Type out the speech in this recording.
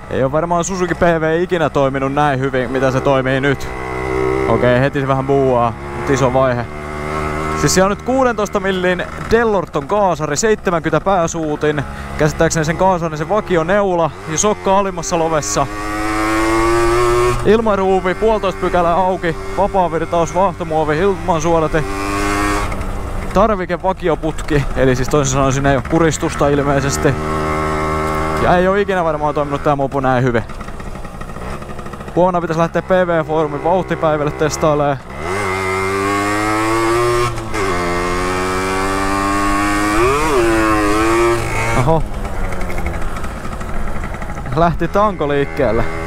Ei oo varmaan Suzuki PV ikinä toiminut näin hyvin, mitä se toimii nyt. Okei, heti se vähän buuaa, mutta iso vaihe. Siis siellä on nyt 16 millin Dellorton kaasari, 70 pääsuutin. Käsittääkseni sen kaasarin se vakioneula ja sokka alimmassa lovessa. Ilmaruuvi, 1,5 pykälää auki, vapaavirtaus, vaahtomuovi, ilmansuodate. Tarvike vakioputki, eli siis toisin sanoen siinä ei oo kuristusta ilmeisesti. Ja ei oo ikinä varmaan toiminut tää mopo näin hyvin. Huomenna pitäis lähteä PV-foorumin vauhtipäivälle testailemaan. Oho. Lähti tanko liikkeelle.